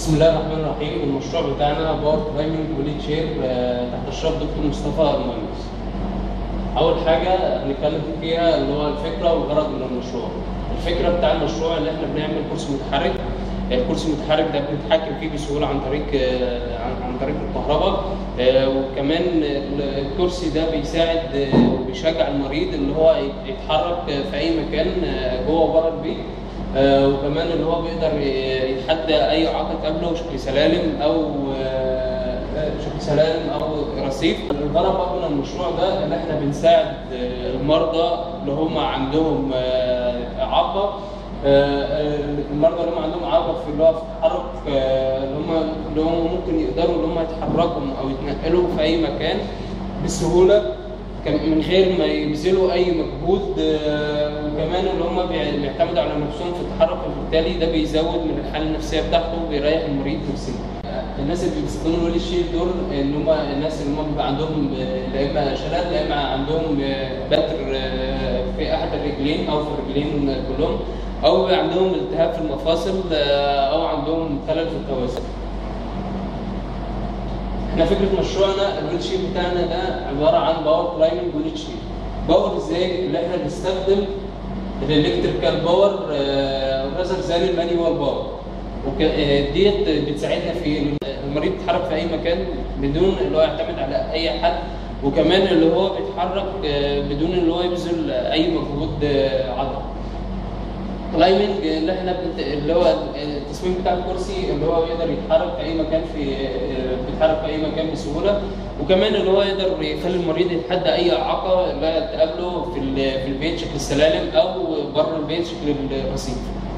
بسم الله الرحمن الرحيم. المشروع بتاعنا باور كلايمنج وليد شير تحت اشراف دكتور مصطفى المهندس. اول حاجه هنتكلم فيها اللي هو الفكره والغرض من المشروع. الفكره بتاع المشروع اللي احنا بنعمل كرسي متحرك. الكرسي المتحرك ده بنتحكم فيه بسهوله عن طريق الكهرباء، وكمان الكرسي ده بيساعد وبيشجع المريض اللي هو يتحرك في اي مكان جوه وبره البيت، وكمان اللي هو بيقدر يتحدى اي عائق قبله، شكل سلالم او رصيف. الغرض بقى من المشروع ده ان احنا بنساعد المرضى اللي هم عندهم اعاقه، المرضى اللي هم عندهم اعاقه في اللي هو في التحرك، اللي هم ممكن يقدروا اللي هم يتحركوا او يتنقلوا في اي مكان بسهوله من غير ما يبذلوا اي مجهود، وكمان اللي هم بيعتمدوا على نفسهم في التحرك، وبالتالي ده بيزود من الحاله النفسيه بتاعته وبيريح المريض نفسيا. الناس اللي بيستخدموا الويل شير دول ان هم الناس اللي هم بيبقى عندهم لا اما شلل لا اما عندهم بتر في احد الرجلين او في الرجلين كلهم، او عندهم التهاب في المفاصل، او عندهم خلل في التوازن. احنا فكره مشروعنا الويل شير بتاعنا ده عباره عن باور كلايمنج ويل شير. باور ازاي؟ اللي احنا بنستخدم الالكتريكال باور رازر زي المانيوال باور، ديت بتساعدنا في المريض يتحرك في اي مكان بدون اللي هو يعتمد على اي حد، وكمان اللي هو بيتحرك بدون اللي هو يبذل اي مجهود عضلي. كلايمنج اللي هو التصميم بتاع الكرسي اللي هو يقدر يتحرك في اي مكان بيتحرك في اي مكان بسهوله، وكمان اللي هو يقدر يخلي المريض يتحدى اي اعاقه لا تقابله في البيت شكل السلالم او بره البيت شكل الرصيف.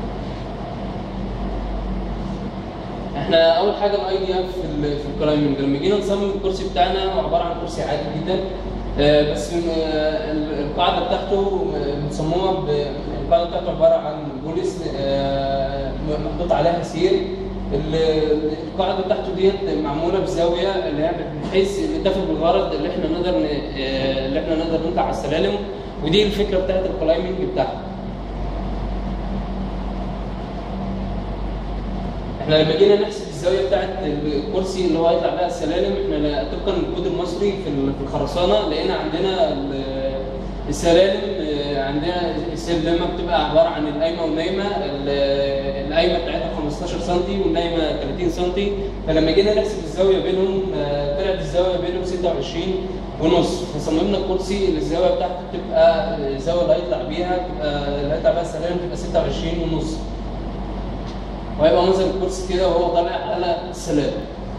احنا اول حاجه الايديا في الكلايمنج لما جينا نصمم الكرسي بتاعنا هو عباره عن كرسي عادي جدا، بس القاعده بتاعته مصممه القاعده بتاعته عباره عن بوليس محطوط عليها سير. القاعده بتاعته ديت معموله بزاويه اللي هي بحيث تفي بالغرض اللي احنا نقدر نطلع على السلالم، ودي الفكره بتاعت الكلايمنج بتاعها. احنا لما جينا نحسب الزاويه بتاعت الكرسي اللي هو هيطلع بيها السلالم، احنا طبقا للكود المصري في الخرسانه لقينا عندنا السلالم، عندنا السلمه بتبقى عباره عن القايمه والنايمه، القايمه بتاعتها 15 سم والنايمه 30 سم، فلما جينا نحسب الزاويه بينهم طلعت الزاويه بينهم 26 ونص، فصممنا الكرسي اللي الزاويه بتاعته تبقى الزاويه اللي هيطلع بيها السلالم تبقى 26 ونص، وهيبقى منظر الكرسي كده وهو طالع على السلالم.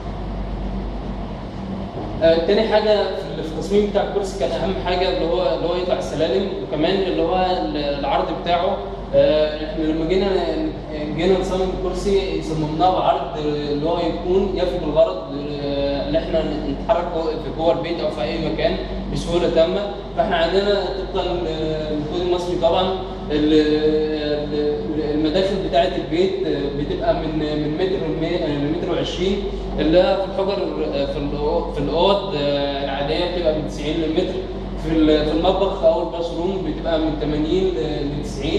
تاني حاجه في التصميم بتاع الكرسي كان اهم حاجه اللي هو يطلع السلالم، وكمان اللي هو العرض بتاعه. احنا لما جينا نصمم الكرسي صممناه بعرض اللي هو يكون يفي بالغرض اللي احنا نتحرك في جوه البيت او في اي مكان بسهوله تامه. فاحنا عندنا طبقا للكود المصري طبعا المداخل بتاعه البيت بتبقى من متر و20، اللي هي في الحجر في الاوض العاديه بتبقى من 90 لمتر، في المطبخ او الباثروم بتبقى من 80 ل 90.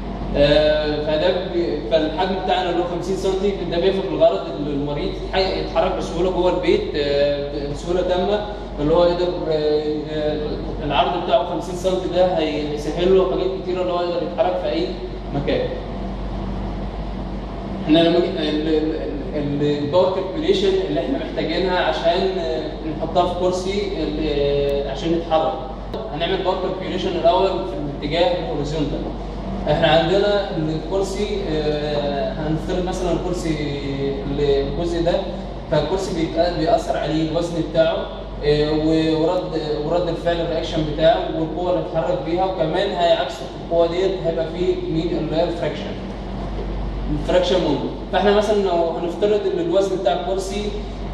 فالحجم بتاعنا اللي هو 50 سم ده بيفي بالغرض ان المريض يتحرك بسهوله جوه البيت بسهوله تامه، اللي هو يقدر العرض بتاعه 50 سم ده هيسهل له حاجات كتيره اللي هو يقدر يتحرك في اي مكان. احنا لما الباور كالكوليشن اللي احنا محتاجينها عشان نحطها في كرسي عشان نتحرك، هنعمل باور كالكوليشن الاول في الاتجاه الهوريزونتال. احنا عندنا الكرسي هنفترض مثلا الجزء ده، فالكرسي بيأثر عليه الوزن بتاعه ورد الفعل الرياكشن بتاعه والقوه اللي اتحرك بيها، وكمان هيعكس القوه ديت هيبقى فيه اللي هي الفراكشن مومنت. فاحنا مثلا لو هنفترض ان الوزن بتاع الكرسي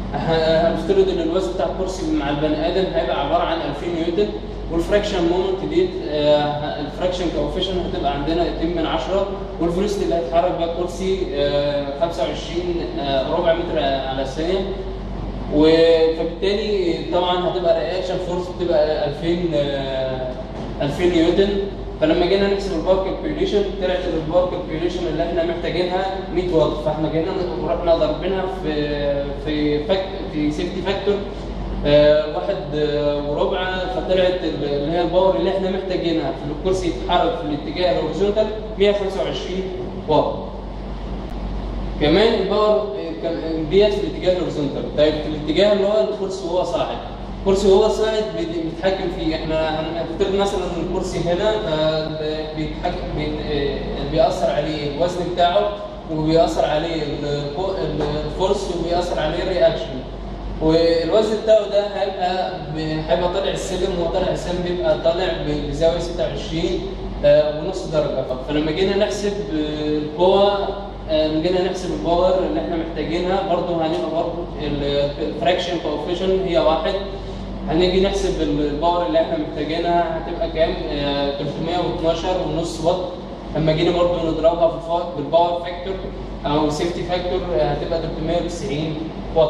مع البني ادم هيبقى عباره عن 2000 نيوتن، والفراكشن مومنت ديت الفراكشن كوفيشن هتبقى عندنا 2 من 10، والفيلوسيتي اللي هيتحرك بيها الكرسي 25 ربع متر على الثانيه، فبالتالي طبعا هتبقى رياكشن فورس بتبقى 2000 نيوتن. فلما جينا نحسب الباور كالكوليشن طلعت الباور كالكوليشن اللي احنا محتاجينها 100 واط، فاحنا جينا ورحنا ضربناها في سيفتي فاكتور 1.4، فطلعت اللي هي الباور اللي احنا محتاجينها في الكرسي يتحرك في الاتجاه الهوريزونتال 125 واط. كمان الباور ديت في الاتجاه الهوريزونتال. طيب في الاتجاه اللي هو الكرسي وهو صاعد، الكرسي وهو صاعد بيتحكم فيه، احنا هنفترض مثلا ان الكرسي هنا بيأثر عليه الوزن بتاعه، وبيأثر عليه الفورس، وبيأثر عليه الرياكشن، والوزن بتاعه ده هيبقى طالع السلم، وهو طالع السلم بيبقى طالع بزاويه 26 ونص درجه. فلما جينا نحسب القوه، جينا نحسب الباور اللي احنا محتاجينها، برضه هنبقى برضه الفراكشن كوفيشن هي 1، هنيجي نحسب الباور اللي احنا محتاجينها هتبقى كام؟ 312.5 واط. لما جينا برضه نضربها بالباور فاكتور او سيفتي فاكتور هتبقى 390 واط.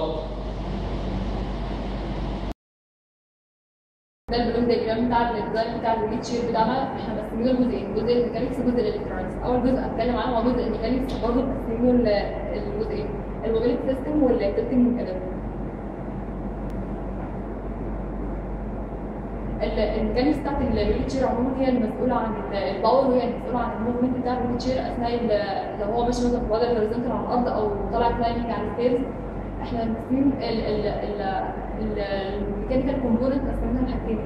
ده البلوك دايجرام بتاع الديزاين بتاع الويل شير بتاعنا. احنا مقسمينه لجزئين، جزء الميكانيكس وجزء الالكترونكس. اول جزء هتكلم عنه هو جزء الميكانيكس، برضه مقسمينه لجزئين، الموبيليتي سيستم والتستنج ميكانيزم. الميكانيكس بتاعت الويل شير عموما هي المسؤوله عن الباور، وهي المسؤوله عن الموفمنت بتاع الويل شير اثناء لو هو ماشي مثلا في وضع الهوريزونتال على الارض او طالع كلايمنج على الستيرز. احنا مقسمين الميكانيكال كومبوننت قسمناها لحاجتين،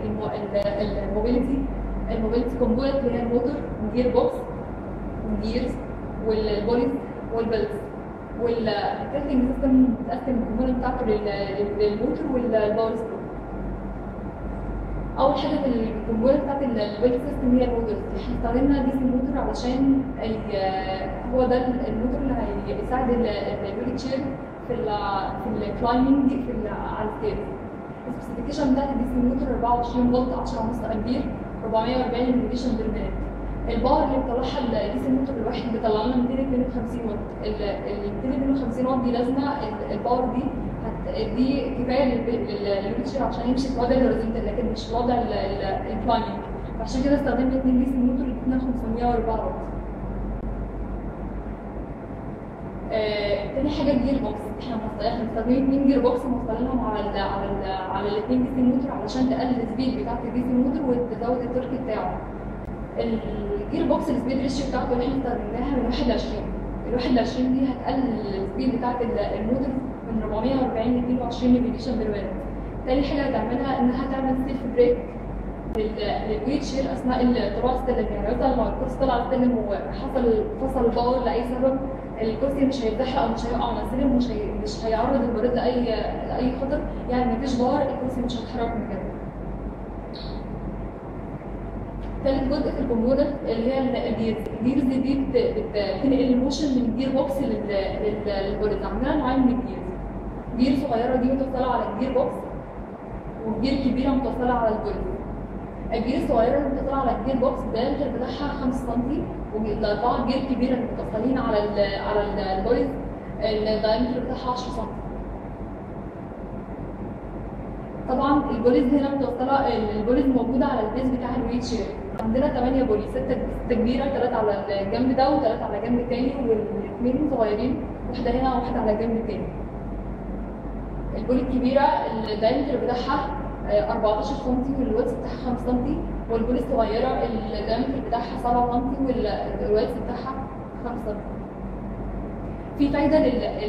الموبيليتي كومبوننت اللي هي الموتور والجير بوكس والجيرز والبوليز والبلز، والتستنج سيستم بتقسم الكومبوننت بتاعته للموتور والباور ستروك. اول حاجه في الكومبوننت بتاعت الويل سيستم هي الموتور. احنا استخدمنا دي سي موتور علشان هو ده الموتور اللي هيساعد الويل شير في الكلايمنج على الستيرز. السبيسيفيكيشن بتاعت الدي سي موتور 24 فولت 10.5 امبير 440 ريفوليوشن بير مينيت. الباور اللي بيطلعها الدي سي موتور الواحد بيطلع لنا 252 واط. ال 252 واط دي لازمه، الباور دي كفايه للويل شير عشان يمشي في وضع الهوريزونتال، لكن مش في وضع الكلايمنج. فعشان كده استخدمنا 2 دي سي موتور 2504 واط. تاني حاجه الجير بوكس. احنا مستخدمين 2 جير بوكس موصلينهم على الاثنين دي سي موتور علشان تقلل السبيد بتاعت الدي سي موتور وتزود التورك بتاعه. الجير بوكس السبيد ريشيو بتاعته اللي احنا استخدمناها من 1 ل 20. ال 1 ل 20 دي هتقلل السبيد بتاعت الموتور من 440 ل 22 ريفوليوشن بير مينيت. تاني حاجه هتعملها انها تعمل سيلف بريك للويل شير اثناء طلوع السلم. يعني مثلا لو الكرسي طلع السلم فصل الباور لاي سبب، الكرسي مش هيتزحلق او مش هيقع من السلم، مش هيعرض المريض لاي خطر، يعني مفيش باور الكرسي مش هيتحرك من مكانه. ثالث جزء في الكومبوننت اللي هي الجيرز دي بتنقل الموشن من الجير بوكس للبوليز. عندنا نوعين من الجيرز، جير صغيره دي متوصله على الجير بوكس، وجير كبيره متوصله على البوليز. الجير الصغيره اللي متوصله على الجير بوكس الدايمتر بتاعها 5 سم، والاربعه جير كبيره اللي متوصلين على البوليز الدايمتر بتاعها 10 سم. طبعا البوليز هنا متوصله، البوليز موجوده على البيز بتاع الويل شير. عندنا 8 بوليز، 6 كبيره، 3 على الجنب ده و3 على جنب تاني، والاثنين صغيرين، واحده هنا وواحده على جنب تاني. البولي الكبيره الدايمتر بتاعها 14 سم والويدث بتاعها 5 سم، والبولي الصغيره الدايمتر بتاعها 7 سم والويدث بتاعها 5 سم. في فايده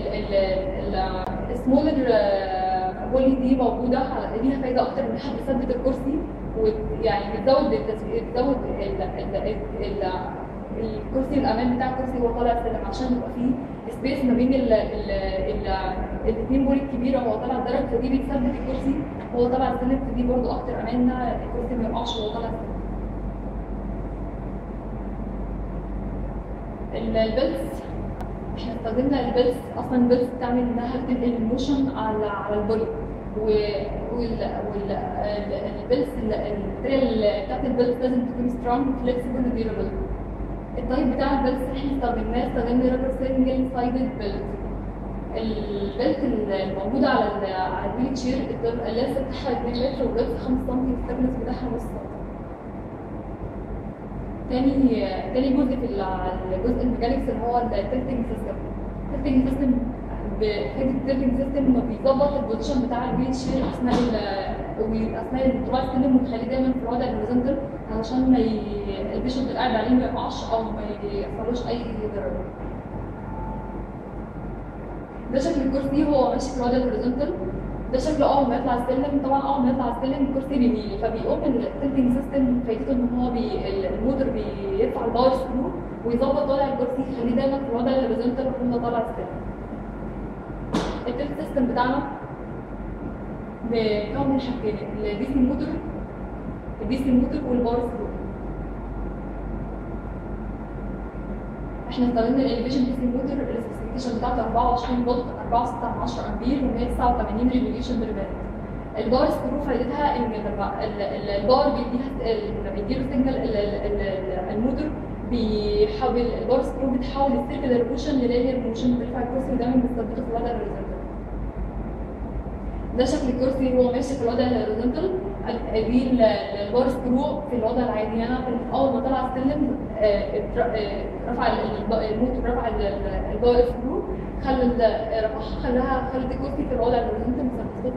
السمولر بولي دي موجوده، ليها فايده اكتر من انها بتثبت الكرسي، ويعني بتزود الكرسي الامان بتاع الكرسي وهو طالع السلم، عشان يبقى فيه سبيس ما بين الاثنين بولي الكبيره وهو طالع الدرج، فدي بتثبت الكرسي وهو طالع السلم، فدي برضه اكتر امان ان الكرسي ما يقعش وهو طالع السلم. البلز احنا استخدمنا البلز، اصلا البلز بتعمل انها بتنقل الموشن على البولي، والبلز الطريقه بتاعت البلز لازم تكون سترونج فليكسبل وديورابل. التايب بتاع البلز اللي احنا استخدمنا رابر سنجل سايدد بلز. البلت الموجوده على الويل شير اللينس بتاعها 2 متر والويدث 5 سم والثيكنس بتاعها نص سم. تاني جزء في الجزء الميكانيكس اللي هو التستنج سيستم. التستنج سيستم بفكره التستنج سيستم بيظبط البوزيشن بتاع الويل شير اثناء طلوع السلم، ويخليه دايما في الوضع الهوريزونتال علشان البيشنت اللي قاعد عليه ما يقعش او ما يحصلوش اي ضرر. ده شكل الكرسي هو ماشي في الوضع الهوريزونتال. ده شكله اول ما يطلع السلم. طبعا اول ما يطلع السلم الكرسي بيميل، فبيقوم التلتنج سيستم فايدته ان هو الموتور بيرفع الباور سكرو ويظبط وضع الكرسي يخليه دايما في الوضع الهوريزونتال وهو طالع السلم. التلت سيستم بتاعنا بيتكون من حاجتين: الدي سي موتور والباور سكرو. احنا استخدمنا الاليفيشن دي سي موتور، السبيسيفيكيشن بتاعته 24 فولت 4.6 امبير و189 ريفوليوشن بير مينت. الباور سكرو فايدتها ان لما الباور بيديله سيجنال الموتور بيحول الباور سكرو بتحول السيركلر موشن للينير موشن، بترفع الكرسي ودايما بتثبته في الوضع الهوريزونتال. ده شكل الكرسي وهو ماشي في الوضع الهوريزونتال. دي الباور سكرو في الوضع العادي. انا اول ما طلع السلم رفع الموتور، رفع الباور سكرو، خلت الكرسي في الوضع الهوريزونتال مثبته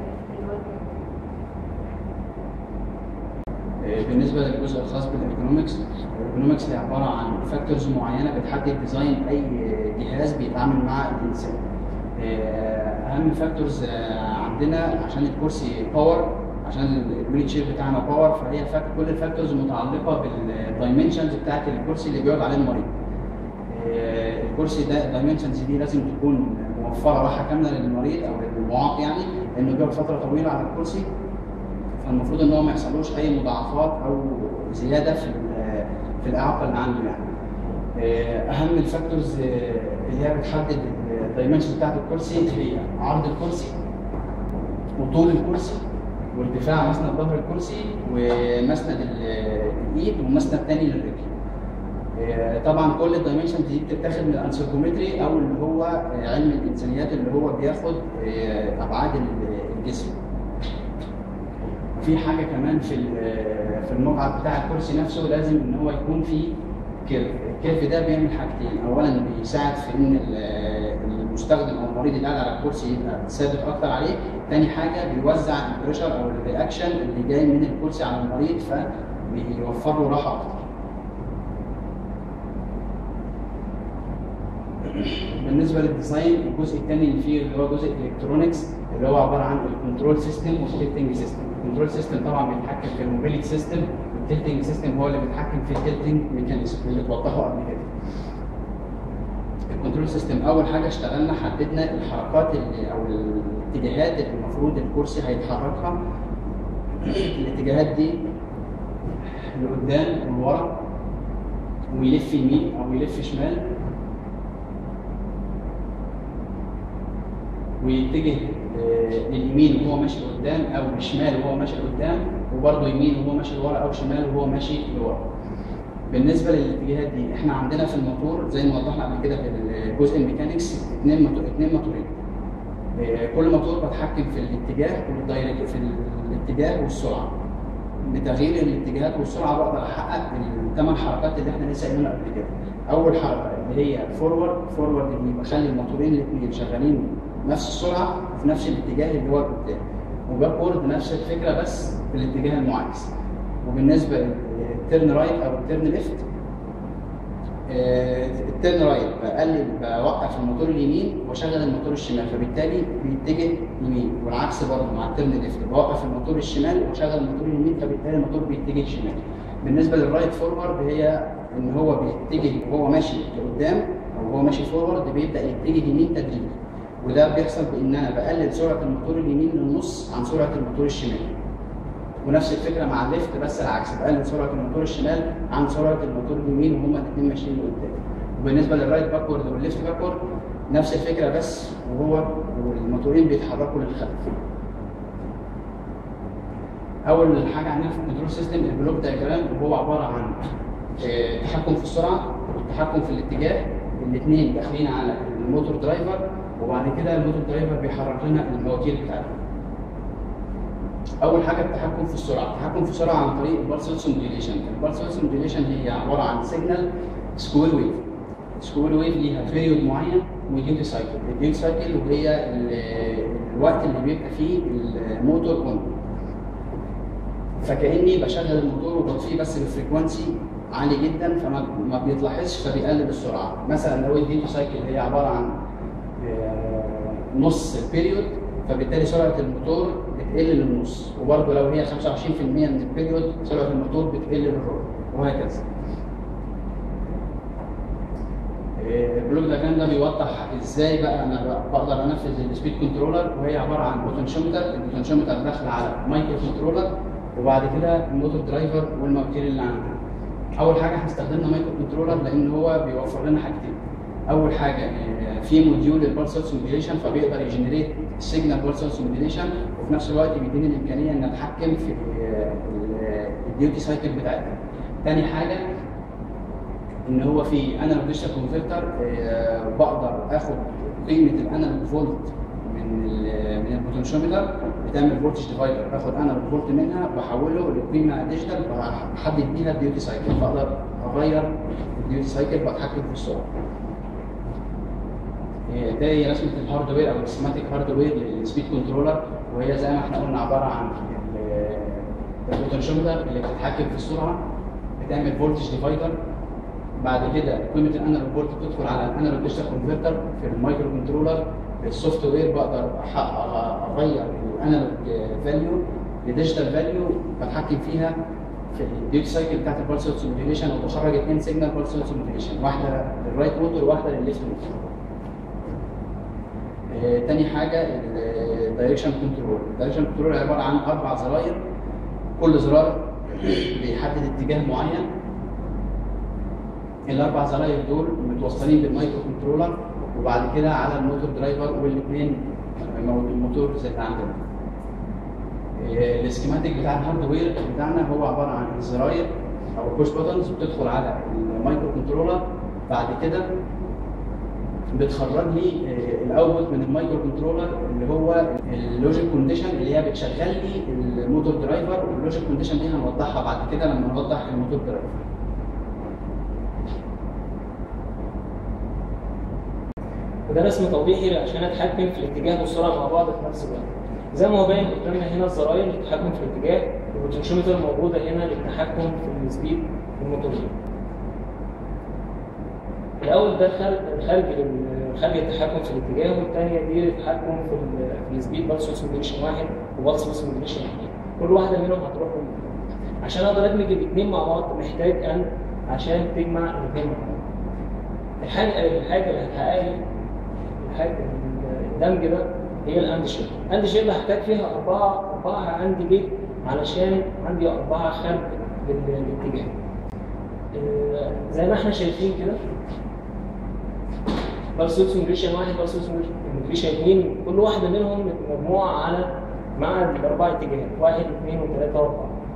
في بالنسبه للجزء الخاص بالايكونومكس، الايكونومكس هي عباره عن فاكتورز معينه بتحدد ديزاين اي جهاز بيتعامل مع الانسان. اهم فاكتورز عندنا عشان الكرسي باور، عشان الويل شير بتاعنا باور، فهي كل الفاكتورز متعلقه بالدايمنشنز بتاعت الكرسي اللي بيقعد عليه المريض. الكرسي ده الدايمنشنز دي لازم تكون موفره راحه كامله للمريض او للمعاق، يعني لانه بيقعد فتره طويله على الكرسي، فالمفروض ان هو ما يحصلوش اي مضاعفات او زياده في الاعاقه اللي عنده. يعني اهم الفاكتورز اللي هي بتحدد الدايمنشن بتاعت الكرسي هي عرض الكرسي وطول الكرسي وارتفاع مسند ظهر الكرسي ومسند الايد ومسند تاني للرجل. طبعا كل الدايمنشنز دي بتتاخد من الانثروبومتري او اللي هو علم الانسانيات اللي هو بياخد ابعاد الجسم. في حاجه كمان في المقعد بتاع الكرسي نفسه لازم ان هو يكون فيه كيرف. الكيرف ده بيعمل حاجتين: اولا بيساعد في ان المستخدم او المريض اللي قاعد على الكرسي يبقى ثابت اكتر عليه. تاني حاجه بيوزع البريشر او الرياكشن اللي جاي من الكرسي على المريض، فبيوفر له راحه اكتر. بالنسبه للديزاين، الجزء الثاني اللي فيه اللي هو جزء الالكترونكس، اللي هو عباره عن الكنترول سيستم والتلتنج سيستم. الكنترول سيستم طبعا بيتحكم في الموبيليتي سيستم، والتلتنج سيستم هو اللي بيتحكم في التلتنج ميكانيزم اللي اتوضحوا قبل كده. الكنترول سيستم اول حاجه اشتغلنا حددنا الحركات او الاتجاهات اللي المفروض الكرسي هيتحركها. الاتجاهات دي لقدام ولورا، ويلف يمين او يلف شمال، ويتجه لليمين وهو ماشي لقدام او للشمال وهو ماشي لقدام، وبرضه يمين وهو ماشي لورا او شمال وهو ماشي لورا. بالنسبه للاتجاهات دي احنا عندنا في الموتور زي ما وضحنا قبل كده في الجزء الميكانيكس اثنين موتورين. كل موتور بتحكم في الاتجاه والدايركت، في الاتجاه والسرعه. بتغيير الاتجاهات والسرعه بقدر احقق الثمان حركات اللي احنا لسه قايلينها قبل كده. اول حركه اللي هي فورورد اللي بخلي الموتورين الاثنين شغالين نفس السرعه وفي نفس الاتجاه اللي هو قدام. وباكورد نفس الفكره بس في الاتجاه المعاكس. وبالنسبه للتيرن رايت او التيرن ليفت، التيرن رايت بوقف الموتور اليمين واشغل الموتور الشمال، فبالتالي بيتجه يمين، والعكس برضه مع التيرن ليفت بوقف الموتور الشمال واشغل الموتور اليمين، فبالتالي الموتور بيتجه شمال. بالنسبه للرايت فورورد هي ان هو بيتجه وهو ماشي لقدام او هو ماشي فورورد بيبدا يتجه يمين تدريجي، وده بيحصل بان انا بقلل سرعه الموتور اليمين للنص عن سرعه الموتور الشمال. ونفس الفكره مع الليفت بس العكس، بقلل سرعه الموتور الشمال عن سرعه الموتور اليمين وهما الاثنين ماشيين لقدام. وبالنسبه للرايت باكورد والليفت باكورد نفس الفكره بس، والموتورين بيتحركوا للخلف. اول حاجه عندنا في الكنترول سيستم البلوك دايجرام، وهو عباره عن التحكم في السرعه والتحكم في الاتجاه، الاثنين داخلين على الموتور درايفر، وبعد كده الموتور درايفر بيحرك لنا المواتير بتاعتنا. اول حاجه التحكم في السرعه، التحكم في السرعه عن طريق البلس ويدث موديوليشن. البلس ويدث موديوليشن هي عباره عن سيجنال سكوير ويف. سكوير ويف ليها بيريود معين وديوتي سايكل. الديوتي سايكل وهي الوقت اللي بيبقى فيه الموتور اون، فكاني بشغل الموتور وبطفيه بس بفريكوانسي عالي جدا فما بيتلاحظش فبيقلل السرعه. مثلا لو الديوتي سايكل هي عباره عن نص البيريود، فبالتالي سرعه الموتور بتقل للنص، وبرضه لو هي 25% من البيريود سرعه الموتور بتقل للربع، وهكذا. البلوك دياجرام ده بيوضح ازاي بقى انا بقدر انفذ السبيد كنترولر، وهي عباره عن بوتنشيومتر. البوتنشيومتر داخل على مايكرو كنترولر، وبعد كده الموتور درايفر والمواتير اللي عندنا. اول حاجه احنا استخدمنا مايكرو كنترولر لان هو بيوفر لنا حاجتين. اول حاجه في موديول البلس ويدث موديوليشن، فبيقدر يجنريت السيجنال بلس ويدث موديوليشن، وفي نفس الوقت بيديني الامكانيه ان اتحكم في الديوتي سايكل بتاعتنا. تاني حاجه ان هو في انالوج ديجيتال كونفرتر، بقدر اخد قيمه الانالوج فولت من البوتنشيومتر، بتعمل فولتج ديفايدر، باخد انالوج فولت منها بحوله لقيمه ديجيتال بحدد بيها الديوتي سايكل، بقدر اغير الديوتي سايكل بتحكم في السرعه. ده هي رسمه الهاردوير او السيماتيك هاردوير للسبيد كنترولر، وهي زي ما احنا قلنا عباره عن البوتنشيومتر اللي بتتحكم في السرعه، بتعمل فولتج ديفايدر. بعد كده قيمه الانالوج فولت بتدخل على الانالوج ديجيتال كونفرتر في المايكرو كنترولر. السوفت وير بقدر اغير الانالوج فاليو لديجيتال فاليو بتحكم فيها في الديوتي سايكل بتاعت البلس ويدث موديوليشن، وبخرج اثنين سيجنال بلس ويدث موديوليشن، واحده للرايت موتور وواحده للليفت موتور. تاني حاجه الدايركشن كنترول. الدايركشن كنترول عباره عن 4 زراير، كل زرار بيحدد اتجاه معين. الاربع زراير دول متوصلين بالمايكرو كنترولر، وبعد كده على الموتور درايفر، والاثنين الموتور زي اللي عندنا. السكيماتيك بتاع الهاردوير بتاعنا هو عباره عن الزراير او البوش بوتنز بتدخل على المايكرو كنترولر، بعد كده بتخرج لي الاوتبوت من المايكرو كنترولر اللي هو اللوجيك كونديشن اللي هي بتشغل لي الموتور درايفر، واللوجيك كونديشن دي هنوضحها بعد كده لما نوضح الموتور درايفر. وده رسم توضيحي عشان اتحكم في الاتجاه والسرعه مع بعض في نفس الوقت. زي ما هو باين قدامنا هنا الزراير للتحكم في الاتجاه، والبوتنشيومتر موجوده هنا للتحكم في السبيد في الموتور. الاول ده خارج التحكم في الاتجاه، والثانيه دي التحكم في السبيد بلس ويدث موديوليشن 1 وبلس ويدث موديوليشن 2. كل واحده منهم هتروح عشان اقدر ادمج الاثنين مع بعض محتاج عشان تجمع الاثنين مع بعض. الحاجه اللي هتحقق لي الدمج ده هي الاند شيب. الاند شيب هحتاج فيها أربعة عندي بيت علشان عندي 4 خارج الاتجاه. زي ما احنا شايفين كده، بلس ويدث موديوليشن 1 بلس ويدث موديوليشن 2، كل واحده منهم مجموعه مع الاربع اتجاهات 1 2 و3 و4.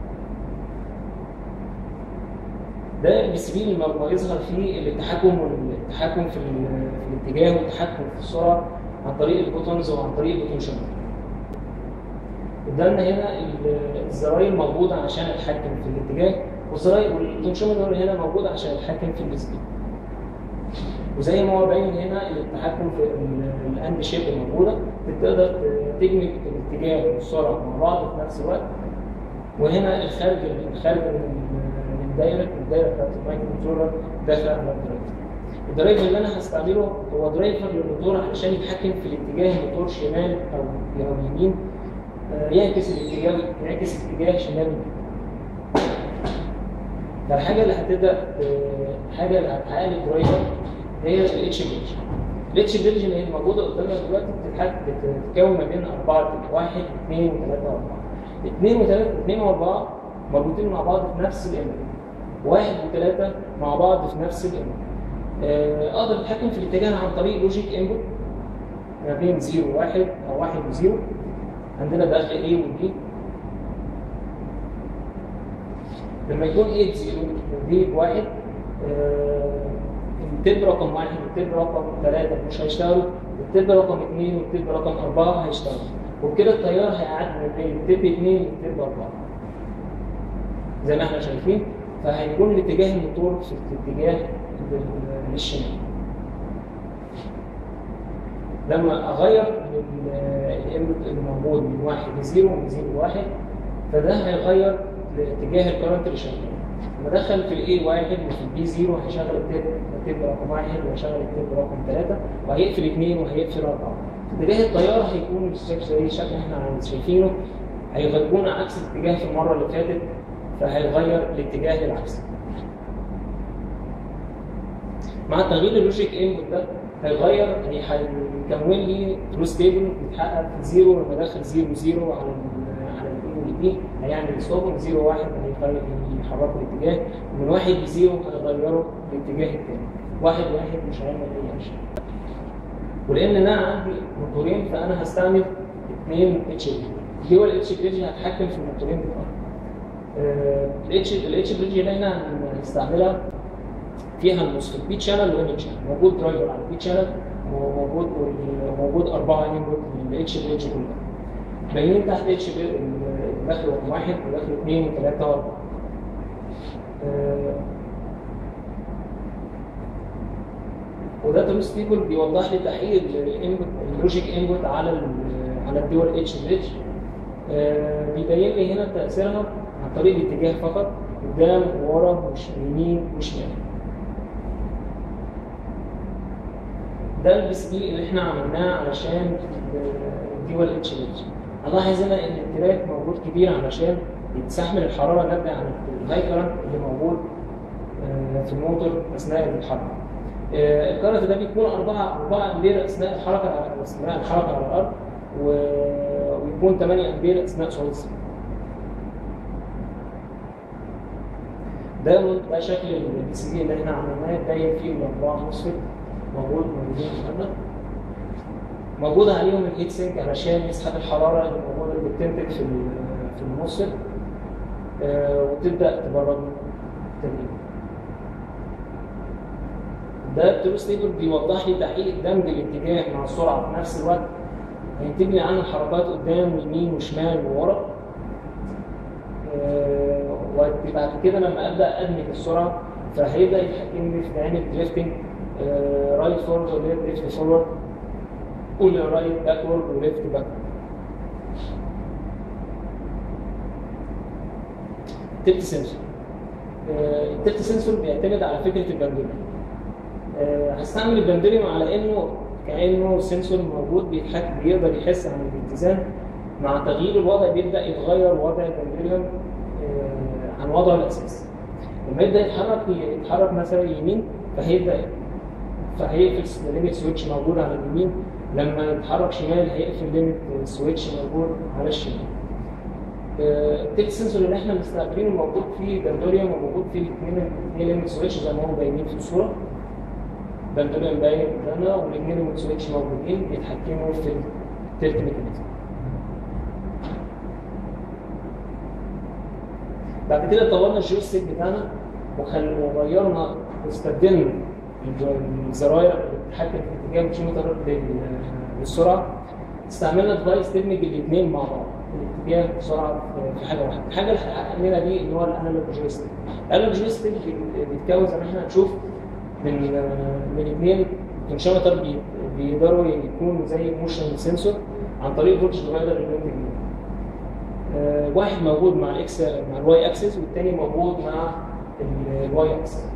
ده بسبيل ما يظهر فيه التحكم في الاتجاه والتحكم في السرعه عن طريق البوتنز وعن طريق البوتنشيومتر. قدامنا هنا الزراير موجوده عشان اتحكم في الاتجاه، والبوتنشيومتر هنا موجود عشان اتحكم في السبيد. وزي ما هو باين هنا التحكم في الاند شيب الموجوده، بتقدر تدمج الاتجاه والسرعه مع بعض في نفس الوقت. وهنا الخارج من الدايره بتاعت المايكرو كنترولر داخل على الدرايفر اللي انا هستعمله هو درايفر للموتور عشان يتحكم في الاتجاه الموتور شمال او يمين، يعكس الاتجاه شمال. فالحاجه اللي هتحقق لي الدرايفر هي الاتش بريدج. الاتش بريدج اللي هي موجوده قدامنا دلوقتي بتتكون ما بين 4 1 2 و3 و4. 2 و4 مربوطين مع بعض في نفس الامر، 1 و3 مع بعض في نفس الامر. اقدر اتحكم في الاتجاه عن طريق لوجيك انبوت ما بين 0 و1 او 1 و0. عندنا داخل A و B. لما يكون A ب0 و B ب1، التب رقم 1 والتب رقم 3 مش هيشتغلوا، التب رقم 2 والتب رقم 4 هيشتغلوا. وبكده التيار هيعدي من بين تيب 2 لتيب 4 زي ما احنا شايفين. فهيكون الاتجاه الموتور في الاتجاه للشمال. لما اغير الانبوت اللي موجود من 1 ل 0 ومن 0 ل 1 فده هيغير اتجاه الكرنت اللي شغال. لما ادخل في الاي 1 وفي البي 0 هيشغل التيب رقم 1 وهيشغل التيب رقم 3 وهيقفل 2 وهيقفل 4. اتجاه التيار هيكون بالشكل زي الشكل اللي احنا شايفينه، هيكون عكس الاتجاه في المره اللي فاتت، فهيغير الاتجاه للعكس. مع تغيير اللوجيك انبوت ده هيغير، يعني هيكون لي تروث تيبل بيتحقق في 0 لما ادخل 0 0 على الاي والبي هيعمل ستوب، 0 1 هيحركوا الاتجاه، ومن 1 ل 0 هيغيروا الاتجاه الثاني، 1 1 مش هيعمل اي اكشن. ولان انا عندي موتورين فانا هستعمل 2 اتش بريدج. دول الاتش بريدج هتحكم في الموتورين بتوعي. الاتش بريدج اللي احنا هنستعملها فيها الموسفيت بي شانل وان شانل، موجود درايفر على البي شانل وموجود 4 انبوت للاتش بريدج كلها. باينين تحت اتش داخل رقم 1 وداخل 2 و3 و4. وده تروث تيبل بيوضح لي تحقيق اللوجيك انبوت على الدول اتش بريدج. بيبين لي هنا تاثيرها عن طريق الاتجاه فقط، قدام وورا يمين وشمال. ده البي بي اللي احنا عملناه علشان الدول اتش بريدج. هنلاحظ هنا ان التراك موجود كبير علشان يتستحمل الحراره الناتجه عن الهاي كرنت اللي موجود في الموتور اثناء الحركه. الكرنت ده بيكون 4 امبير اثناء الحركه على الارض، ويكون 8 امبير اثناء صعود السفينه. ده شكل البي سي بي اللي احنا عملناه، باين فيه الاربعه موسفيت موجودين قدامنا. موجود عليهم الهيت سينك علشان يسحب الحراره اللي موجوده اللي بتنتج في الموسفيت وتبدا تبرد تدريجيا. ده التروث تيبل بيوضح لي تحقيق دمج الاتجاه مع السرعه في نفس الوقت، هينتج لي عنه حركات قدام ويمين وشمال وورا. وبعد كده لما ابدا ادمج السرعه فهيبدا يتحكم لي في نعمل دريفتنج، رايت فورورد وليفت فورورد، قول رايت باكورد وليفت باكورد. التلت سنسور. التلت سنسور بيعتمد على فكره البندوليوم. هستعمل البندوليوم على انه كانه سنسور موجود بيقدر يحس عن الاتزان. مع تغيير الوضع بيبدا يتغير وضع البندوليوم عن وضعه الاساسي. لما يبدا يتحرك مثلا يمين فهيقفل الليميت سويتش موجود على اليمين، لما يتحرك شمال هيقفل الليميت سويتش موجود على الشمال. التلت سنسور اللي احنا مستقبلينه موجود فيه بندوليوم وموجود فيه الاثنين ليميت سويتش زي ما هم باينين في الصوره. بندوليوم باين قدامنا والاثنين ليميت سويتش موجودين بيتحكموا في التلت ميكانيزم. بعد كده طورنا الجويستيك بتاعنا وغيرنا واستبدلنا الزراير اللي بتتحكم في اتجاه البوتنشيومتر للسرعه. استعملنا ديفايس تدمج الاثنين مع بعض، الاتجاه والسرعه في حاجه واحده. الحاجه اللي حققنا دي اللي هو الانالوج جويستيك. الانالوج جويستيك بيتكون زي ما احنا هنشوف من اثنين بوتنشيومتر بيقدروا يكونوا زي موشن سنسور عن طريق فولتج ديفايدر اللي واحد موجود مع الاكس مع الواي اكسس والثاني موجود مع الواي اكسس.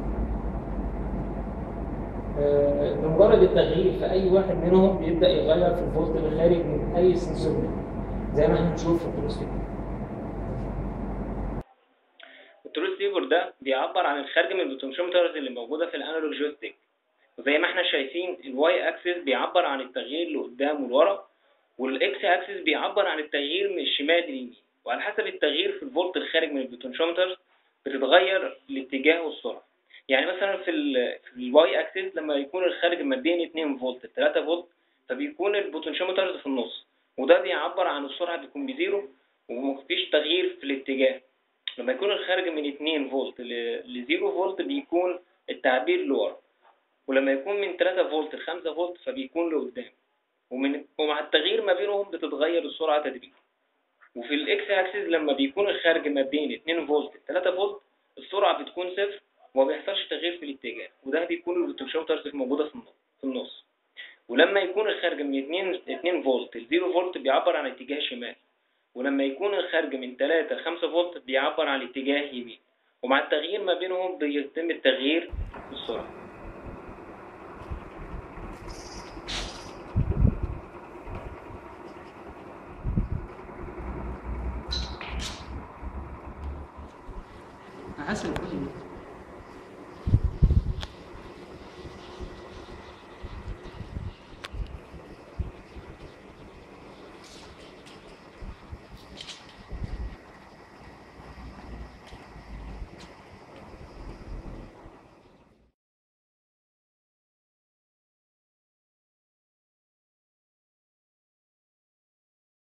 بمجرد التغيير في اي واحد منهم بيبدا يغير في الفولت اللي خارج من اي سنسور زي ما احنا هنشوف في التروث تيبل. التروث تيبل ده بيعبر عن الخارج من البوتنشيومترز اللي موجوده في الانالوج جويستيك، وزي ما احنا شايفين الواي اكسس بيعبر عن التغيير لقدام ولورا، والاكس اكسس بيعبر عن التغيير من الشمال لليمين، وعلى حسب التغيير في الفولت الخارج من البوتنشيومترز بتتغير الاتجاه والسرعه. يعني مثلا في الواي اكسس لما يكون الخارج ما بين 2 فولت 3 فولت فبيكون البوتنشيومترز في النص، وده بيعبر عن السرعه بيكون بزيرو ومفيش تغيير في الاتجاه. لما يكون الخارج من 2 فولت ل 0 فولت بيكون التعبير لورا، ولما يكون من 3 فولت ل 5 فولت فبيكون لقدام. ومع التغيير ما بينهم بتتغير السرعه تدريجيا. وفي الاكس اكسس لما بيكون الخارج ما بين 2 فولت ل 3 فولت السرعه بتكون صفر وما بيحصلش تغيير في الاتجاه، وده بيكون البوتنشيومترز موجوده في النص. ولما يكون الخارج من 2 فولت ل 0 فولت بيعبر عن اتجاه شمال، ولما يكون الخارج من 3 ل 5 فولت بيعبر عن اتجاه يمين، ومع التغيير ما بينهم بيتم التغيير في السرعه. انا حاسس